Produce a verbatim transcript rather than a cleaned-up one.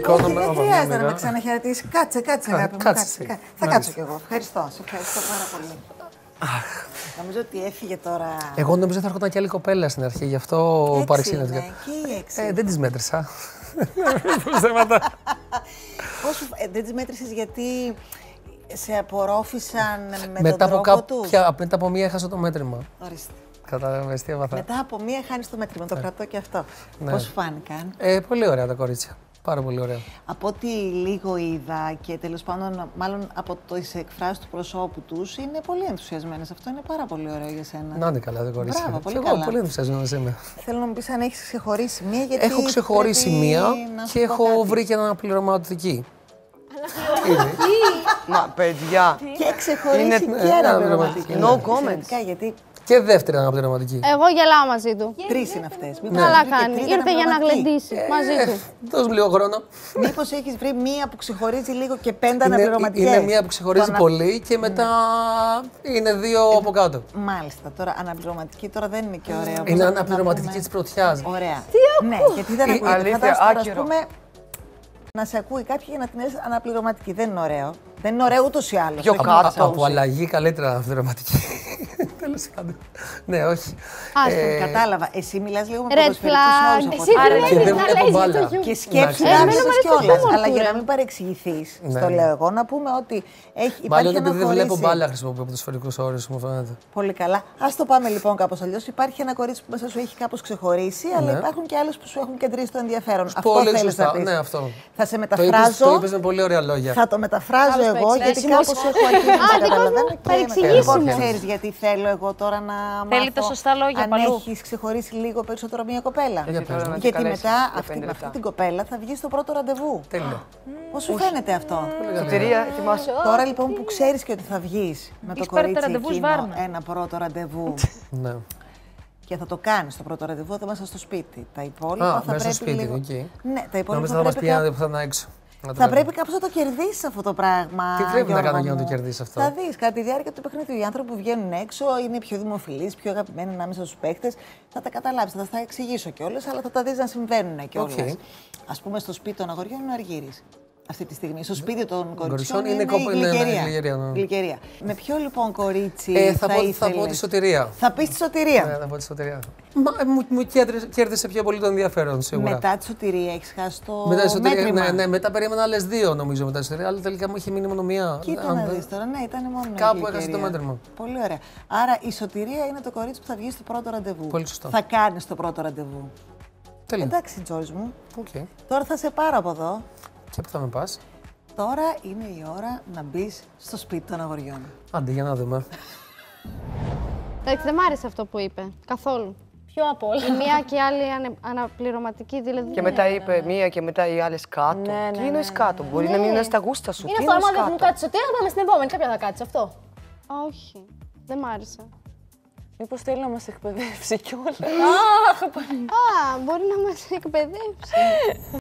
Σηκώνομαι. Δεν χρειάζεται να με ξαναχαιρετήσει. Κάτσε, κάτσε, αγάπη μου. Κάτσε. Θα κάτσω κι εγώ. Ευχαριστώ. Σε ευχαριστώ πάρα πολύ. Νομίζω ότι έφυγε τώρα. Εγώ νομίζω θα έρχονταν και άλλη κοπέλα στην αρχή, γι' αυτό παρεξηγήθηκα. Και οι έξι. Ε, δεν τις μέτρησα. Πώς, ε, δεν τις μέτρησες γιατί σε απορρόφησαν με μετά τον από τρόπο τους. Ποια, μετά από μία έχασα το μέτρημα. Ορίστε. Κατάλαβες τι έμαθα. Μετά από μία χάνεις το μέτρημα, το κρατώ και αυτό. Ναι. Πώς σου φάνηκαν? Ε, πολύ ωραία τα κορίτσια. Πάρα πολύ ωραία. Από ό,τι λίγο είδα και τέλος πάντων, μάλλον από τις εκφράσεις του προσώπου τους, είναι πολύ ενθουσιασμένες. Αυτό είναι πάρα πολύ ωραίο για σένα. Να είναι καλά τα κορίτσια. Μπράβο, πολύ και καλά. Εγώ πολύ ενθουσιασμένος είμαι. Θέλω να μου πεις αν έχεις ξεχωρίσει μία, γιατί Έχω ξεχωρίσει μία και έχω κάτι. βρει και ένα αναπληρωματική. Μα παιδιά. Και ξεχωρίσει Είναι- και ε, αναπληρωματική. ναι. No Εξαιρετικά, comments. γιατί Και δεύτερη αναπληρωματική. Εγώ γελάω μαζί του. τρεις είναι αυτές. Μήπως Καλά έχεις βρει και κάνει. τρίτη Ήρθε για να αναπληρωματική. γλεντήσει μαζί Ε, του. Δώσ' μου λίγο χρόνο. Μήπως έχεις βρει μία που ξεχωρίζει λίγο και πέντε Είναι, αναπληρωματικές. είναι μία που ξεχωρίζει Το ανα- πολύ και μετά είναι δύο από κάτω. Μάλιστα, τώρα αναπληρωματική τώρα δεν είναι και ωραία. όπως Είναι να- αναπληρωματική να πούμε. της πρωτιάς. Ωραία. Ναι, γιατί δεν Η- ακούγεται. αλήθεια, Φαντάσου τώρα, ας άκυρο. πούμε, να σε ακούει κάποιοι για να την έχεις αναπληρωματική. Δεν είναι ωραίο. Δεν είναι ωραίο ούτως ή άλλως. Πιο Όχι κάτω. μόνο Από αλλαγή καλύτερα αναπληρωματική. Τέλος πάντων. Ναι, όχι. Άστο. Ε, Κατάλαβα. Εσύ μιλάς λίγο με Red ποδοσφαιρικούς flag. όρους από Εσύ ό,τι δεν φαίνεται. Και έχεις δεν να βλέπω λες για μπάλα. το χιούμορ. Και σκέψου Εντάξει. να Εμένα μου αρέσει το κιόλας. χιούμορ Αλλά του, για ρε. να μην παρεξηγηθείς, Ναι. στο λέω εγώ, να πούμε ότι έχει, υπάρχει Μάλλον ένα επειδή δεν βλέπω κορίτσι. μπάλα χρησιμοποιώ από τους σφαιρικούς όρους, μου φαίνεται. Πολύ καλά. Ας το πάμε λοιπόν κάπως αλλιώς. Υπάρχει ένα κορίτσι που μέσα σου έχει κάπως ξεχωρίσει, αλλά Ναι. υπάρχουν και άλλες που σου έχουν κεντρήσει το ενδιαφέρον. Αυτό Πολύ θέλεις να σωστά. πεις. Ναι, αυτό. Θα σε Το είπες, μεταφράζω. το είπες με πολύ ωραία λόγια. Θα το μεταφράζω Άλλος εγώ, γιατί παρεξηγήσιμος. κάπως έχω αρχίσει να Α, σε δικός καταλαβαίνω. μου και παρεξηγήσιμος. Λοιπόν, Όχι. ξέρεις γιατί θέλω εγώ τώρα να Θέλει μάθω τα σωστά λόγια αν παλού. έχεις ξεχωρίσει λίγο περισσότερο μία κοπέλα. Για πες μου. Γιατί καλέσεις μετά για αυτή, πέντε με αυτή λεπτά. την κοπέλα θα βγει στο πρώτο ραντεβού. Τέλεια. Πώς σου φαίνεται αυτό? Σωτηρία, ετοιμάσου. Τώρα λοιπόν που ξέρεις και ότι θα βγεις με το Έχεις πάρει τα κορίτσι ραντεβού εκείνο Βάρνα. ένα πρώτο ραντεβού Ναι. και θα το κάνεις το πρώτο ραντεβού εδώ μέσα στο σπίτι. Τα υπόλοιπα Α, θα μέσα πρέπει στο σπίτι, λίγο... εκεί. Ναι, τα υπόλοιπα Νόμιζα θα θα μας πρέπει, πηγαίνατε κά... πουθενά έξω. Να το θα κάνουμε. πρέπει κάπως να το κερδίσεις αυτό το πράγμα. Τι πρέπει να Γιώργο κάνω για να μου. το κερδίσεις αυτό? Θα δεις κατά τη διάρκεια του παιχνιδιού. Οι άνθρωποι που βγαίνουν έξω είναι πιο δημοφιλείς, πιο αγαπημένοι ανάμεσα στους παίκτες. Θα τα καταλάβεις, θα τα εξηγήσω κιόλας, αλλά θα τα δεις να συμβαίνουν κιόλας. Οκ. Ας πούμε, στο σπίτι των αγοριών είναι ο Αργύρης. Αυτή τη στιγμή. Στο σπίτι των κοριτσιών κοριτσιών είναι, είναι η κοπ- είναι- γλυκερία. είναι γλυκερία, ναι. Γλυκερία. Με ποιο λοιπόν κορίτσι Ε, θα, θα, πω, θα ήθελες? πω τη σωτηρία. Θα πεις τη σωτηρία. Ναι, θα πω τη σωτηρία. Μα, ε, μου, μου κέρδισε, κέρδισε πιο πολύ το ενδιαφέρον σίγουρα. Μετά τη σωτηρία έχεις χάσει το Μετά τη σωτηρία, μέτρημα. ναι, ναι, μετά περίμενα άλλες δύο νομίζω μετά τη σωτηρία, αλλά τελικά μου είχε μείνει μόνο μία. Κοίτα Αν να δεν- δεις τώρα, ναι, ήταν μόνο η Κάπου γλυκερία. έχασε το μέτρημα. Πολύ ωραία. Άρα η σωτηρία είναι το κορίτσι που θα βγει στο πρώτο ραντεβού. Πολύ σωστό. Θα κάνεις το πρώτο ραντεβού. Τέλεια. Εντάξει, Τζόρτζ μου. Οκ. Τώρα θα σε πάρω από εδώ. Και πού θα με πας? Τώρα είναι η ώρα να μπει στο σπίτι των αγοριών. Άντε, για να δούμε. Εντάξει, δεν μ' άρεσε αυτό που είπε. Καθόλου. Ποιο απ' όλα. Η μία και η άλλη ανε- αναπληρωματική, δηλαδή. Και μετά είπε μία και μετά οι άλλες κάτω. Ναι, ναι, Τι ναι, εννοείς ναι. κάτω, μπορεί να μην είναι στα γούστα σου. Είναι Τι αυτό, άμα εννοείς δεν μου κάτω. κάτσει σωτήρα, θα πάμε στην επόμενη. Κάποια θα κάτσει αυτό. Όχι, δεν μ' άρεσε. Μήπως θέλει να μας εκπαιδεύσει κιόλας. Α, μπορεί να μας εκπαιδεύσει.